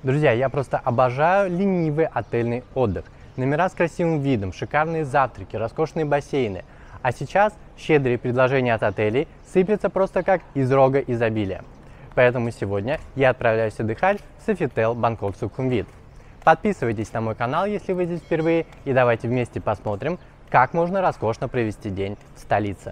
Друзья, я просто обожаю ленивый отельный отдых. Номера с красивым видом, шикарные завтраки, роскошные бассейны. А сейчас щедрые предложения от отелей сыплются просто как из рога изобилия. Поэтому сегодня я отправляюсь отдыхать в Sofitel Bangkok Sukhumvit. Подписывайтесь на мой канал, если вы здесь впервые, и давайте вместе посмотрим, как можно роскошно провести день в столице.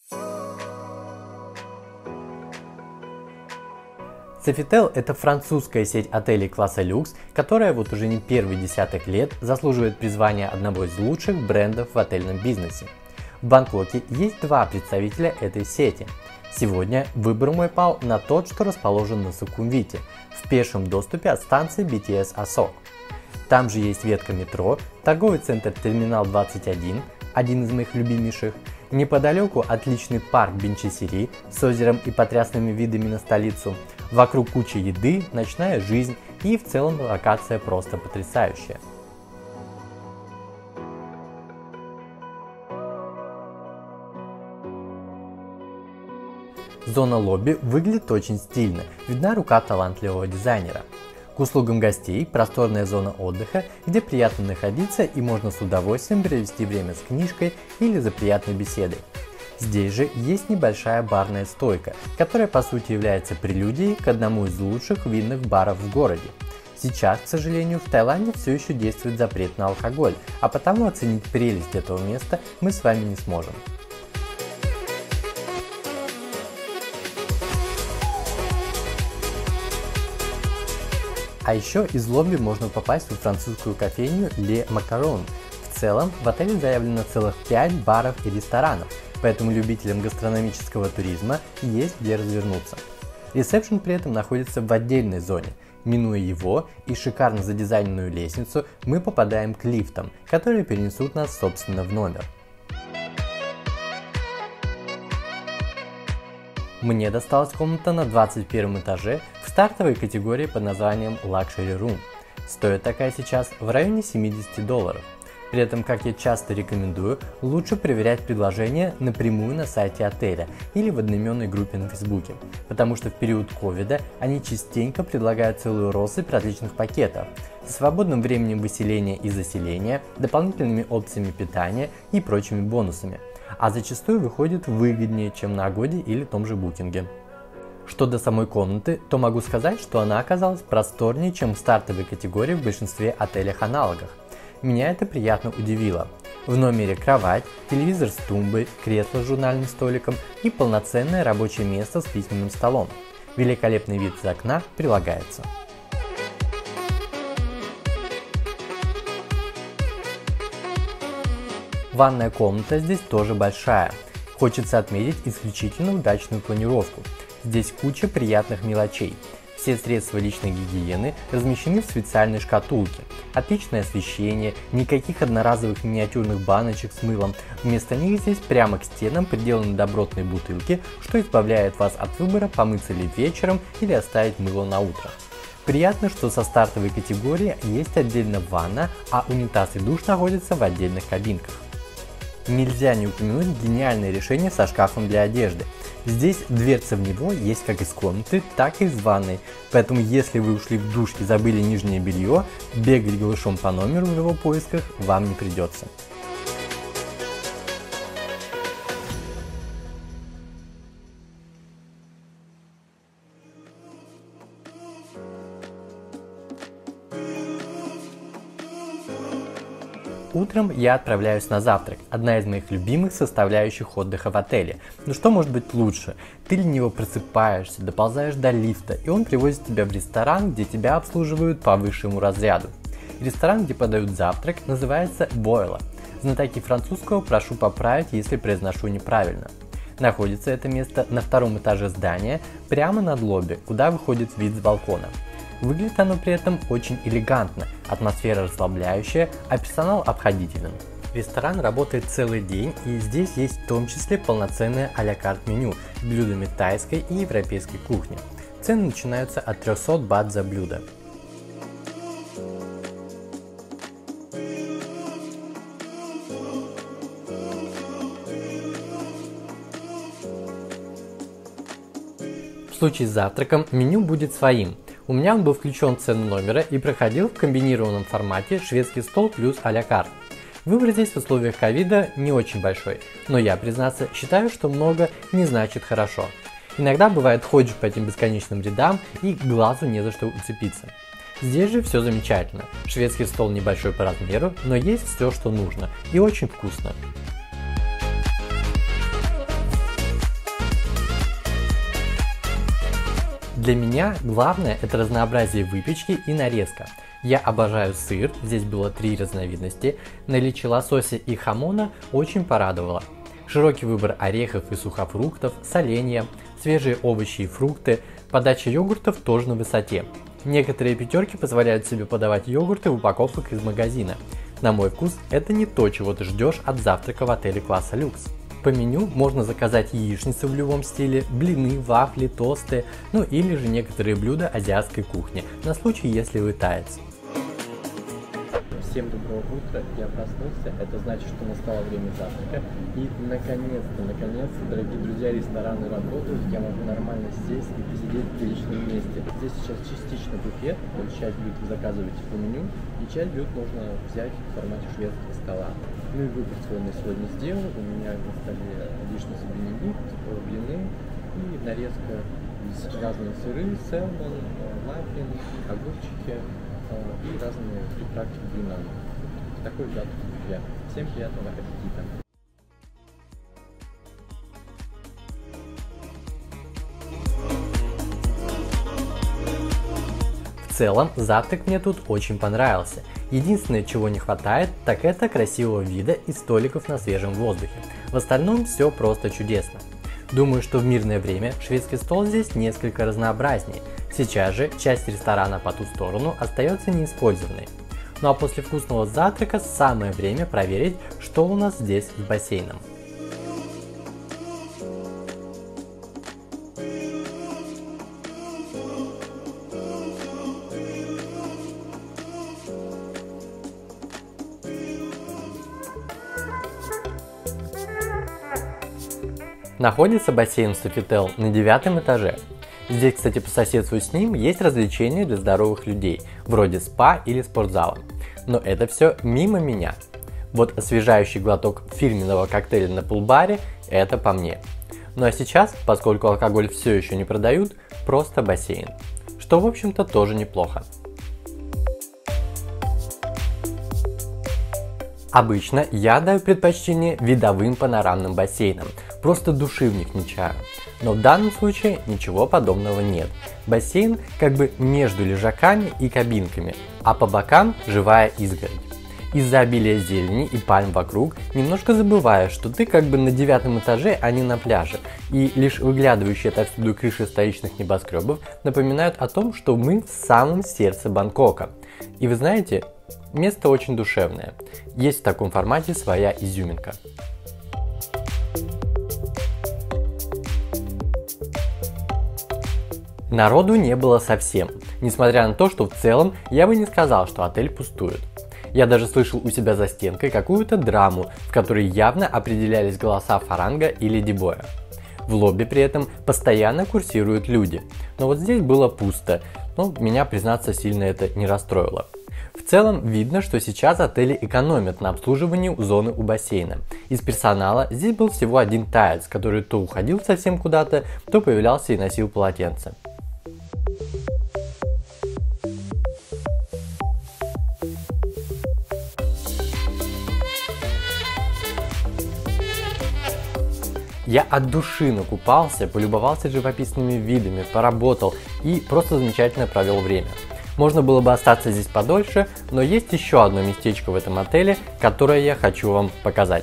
Sofitel – это французская сеть отелей класса люкс, которая вот уже не первый десяток лет заслуживает призвания одного из лучших брендов в отельном бизнесе. В Бангкоке есть два представителя этой сети. Сегодня выбор мой пал на тот, что расположен на Сукхумвите, в пешем доступе от станции BTS Асок. Там же есть ветка метро, торговый центр Терминал 21, один из моих любимейших. Неподалеку отличный парк Бинчисери с озером и потрясными видами на столицу. Вокруг куча еды, ночная жизнь и в целом локация просто потрясающая. Зона лобби выглядит очень стильно, видна рука талантливого дизайнера. К услугам гостей просторная зона отдыха, где приятно находиться и можно с удовольствием провести время с книжкой или за приятной беседой. Здесь же есть небольшая барная стойка, которая по сути является прелюдией к одному из лучших винных баров в городе. Сейчас, к сожалению, в Таиланде все еще действует запрет на алкоголь, а потому оценить прелесть этого места мы с вами не сможем. А еще из лобби можно попасть в французскую кофейню Le Macaron. В целом в отеле заявлено целых 5 баров и ресторанов, поэтому любителям гастрономического туризма есть где развернуться. Ресепшн при этом находится в отдельной зоне. Минуя его и шикарно задизайненную лестницу, мы попадаем к лифтам, которые перенесут нас собственно в номер. Мне досталась комната на 21 этаже в стартовой категории под названием Luxury Room. Стоит такая сейчас в районе $70. При этом, как я часто рекомендую, лучше проверять предложения напрямую на сайте отеля или в одноименной группе на Фейсбуке, потому что в период ковида они частенько предлагают целую россыпь различных пакетов со свободным временем выселения и заселения, дополнительными опциями питания и прочими бонусами, а зачастую выходит выгоднее, чем на Agoda или том же Booking. Что до самой комнаты, то могу сказать, что она оказалась просторнее, чем в стартовой категории в большинстве отелях-аналогах. Меня это приятно удивило. В номере кровать, телевизор с тумбой, кресло с журнальным столиком и полноценное рабочее место с письменным столом. Великолепный вид из окна прилагается. Ванная комната здесь тоже большая. Хочется отметить исключительно удачную планировку. Здесь куча приятных мелочей. Все средства личной гигиены размещены в специальной шкатулке. Отличное освещение, никаких одноразовых миниатюрных баночек с мылом. Вместо них здесь прямо к стенам приделаны добротные бутылки, что избавляет вас от выбора помыться ли вечером или оставить мыло на утро. Приятно, что со стартовой категории есть отдельно ванна, а унитаз и душ находятся в отдельных кабинках. Нельзя не упомянуть гениальное решение со шкафом для одежды. Здесь дверца в него есть как из комнаты, так и из ванной, поэтому если вы ушли в душ и забыли нижнее белье, бегать голышом по номеру в его поисках вам не придется. Утром я отправляюсь на завтрак, одна из моих любимых составляющих отдыха в отеле. Ну что может быть лучше? Ты лениво просыпаешься, доползаешь до лифта, и он привозит тебя в ресторан, где тебя обслуживают по высшему разряду. Ресторан, где подают завтрак, называется Бойла. Знатоки французского прошу поправить, если произношу неправильно. Находится это место на втором этаже здания, прямо над лобби, куда выходит вид с балкона. Выглядит оно при этом очень элегантно, атмосфера расслабляющая, а персонал обходителен. Ресторан работает целый день, и здесь есть в том числе полноценное а-ля карт меню с блюдами тайской и европейской кухни. Цены начинаются от 300 бат за блюдо. В случае с завтраком меню будет своим. У меня он был включен в цену номера и проходил в комбинированном формате шведский стол плюс а-ля карт. Выбор здесь в условиях ковида не очень большой, но я, признаться, считаю, что много не значит хорошо. Иногда бывает ходишь по этим бесконечным рядам и глазу не за что уцепиться. Здесь же все замечательно. Шведский стол небольшой по размеру, но есть все, что нужно, и очень вкусно. Для меня главное это разнообразие выпечки и нарезка. Я обожаю сыр, здесь было 3 разновидности, наличие лосося и хамона очень порадовало. Широкий выбор орехов и сухофруктов, соленья, свежие овощи и фрукты, подача йогуртов тоже на высоте. Некоторые пятерки позволяют себе подавать йогурты в упаковках из магазина. На мой вкус это не то, чего ты ждешь от завтрака в отеле класса люкс. По меню можно заказать яичницу в любом стиле, блины, вафли, тосты, ну или же некоторые блюда азиатской кухни, на случай, если вы таец. Всем доброго утра, я проснулся, это значит, что настало время завтрака. И наконец-то, дорогие друзья, рестораны работают, я могу нормально сесть и посидеть в приличном месте. Здесь сейчас частично буфет, то есть часть блюд вы заказываете по меню, и часть блюд можно взять в формате шведского стола. Ну и выбор свой на сегодня сделал, у меня на столе яичница бенедикт, блины и нарезка из разных сыры, сэлмон, маффин, огурчики и разные приправки к блинам. Такой завтрак, друзья. Всем приятного аппетита! В целом, завтрак мне тут очень понравился. Единственное, чего не хватает, так это красивого вида и столиков на свежем воздухе. В остальном все просто чудесно. Думаю, что в мирное время шведский стол здесь несколько разнообразнее. Сейчас же часть ресторана по ту сторону остается неиспользованной. Ну а после вкусного завтрака самое время проверить, что у нас здесь с бассейном. Находится бассейн Sofitel на 9 этаже. Здесь, кстати, по соседству с ним есть развлечения для здоровых людей, вроде спа или спортзала. Но это все мимо меня. Вот освежающий глоток фирменного коктейля на пул-баре – это по мне. Ну а сейчас, поскольку алкоголь все еще не продают, просто бассейн. Что, в общем-то, тоже неплохо. Обычно я даю предпочтение видовым панорамным бассейнам, просто души в них не чаю. Но в данном случае ничего подобного нет. Бассейн как бы между лежаками и кабинками, а по бокам живая изгородь. Из-за обилия зелени и пальм вокруг немножко забываешь, что ты как бы на 9 этаже, а не на пляже, и лишь выглядывающие отовсюду крыши столичных небоскребов напоминают о том, что мы в самом сердце Бангкока. И вы знаете, место очень душевное. Есть в таком формате своя изюминка. Народу не было совсем, несмотря на то, что в целом я бы не сказал, что отель пустует. Я даже слышал у себя за стенкой какую-то драму, в которой явно определялись голоса Фаранга и Леди Боя. В лобби при этом постоянно курсируют люди, но вот здесь было пусто, но меня, признаться, сильно это не расстроило. В целом видно, что сейчас отели экономят на обслуживании зоны у бассейна. Из персонала здесь был всего один таец, который то уходил совсем куда-то, то появлялся и носил полотенце. Я от души накупался, полюбовался живописными видами, поработал и просто замечательно провел время. Можно было бы остаться здесь подольше, но есть еще одно местечко в этом отеле, которое я хочу вам показать.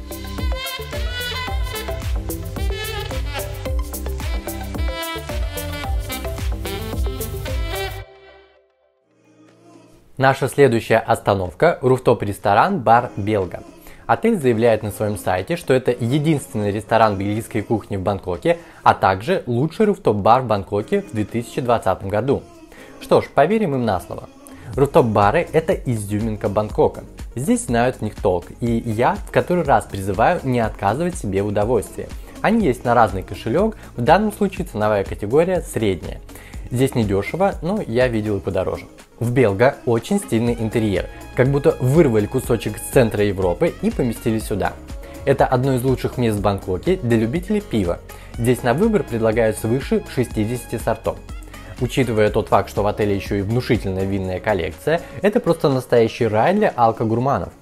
Наша следующая остановка – руфтоп-ресторан «Бар Белга». Отель заявляет на своем сайте, что это единственный ресторан бельгийской кухни в Бангкоке, а также лучший руфтоп-бар в Бангкоке в 2020 году. Что ж, поверим им на слово. Руфтоп-бары – это изюминка Бангкока. Здесь знают в них толк, и я в который раз призываю не отказывать себе в удовольствии. Они есть на разный кошелек, в данном случае ценовая категория средняя. Здесь недешево, но я видел и подороже. В Белга очень стильный интерьер, как будто вырвали кусочек с центра Европы и поместили сюда. Это одно из лучших мест в Бангкоке для любителей пива. Здесь на выбор предлагают свыше 60 сортов. Учитывая тот факт, что в отеле еще и внушительная винная коллекция, это просто настоящий рай для алкогурманов.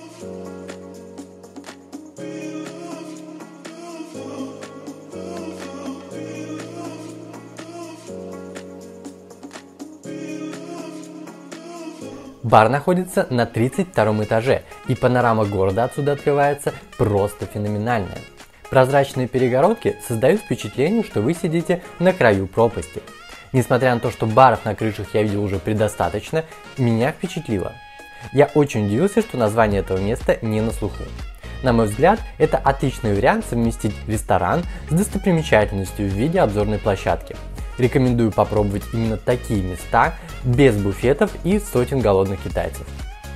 Бар находится на 32 этаже, и панорама города отсюда открывается просто феноменальная. Прозрачные перегородки создают впечатление, что вы сидите на краю пропасти. Несмотря на то, что баров на крышах я видел уже предостаточно, меня впечатлило. Я очень удивился, что название этого места не на слуху. На мой взгляд, это отличный вариант совместить ресторан с достопримечательностью в виде обзорной площадки. Рекомендую попробовать именно такие места, без буфетов и сотен голодных китайцев.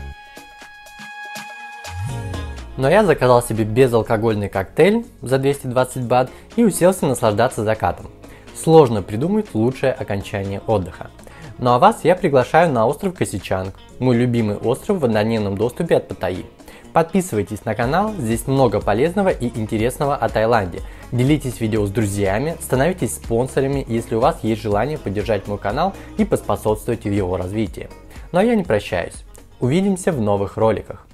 Но я заказал себе безалкогольный коктейль за 220 бат и уселся наслаждаться закатом. Сложно придумать лучшее окончание отдыха. Ну а вас я приглашаю на остров Касичанг, мой любимый остров в однодневном доступе от Паттайи. Подписывайтесь на канал, здесь много полезного и интересного о Таиланде. Делитесь видео с друзьями, становитесь спонсорами, если у вас есть желание поддержать мой канал и поспособствовать в его развитии. Ну а я не прощаюсь. Увидимся в новых роликах.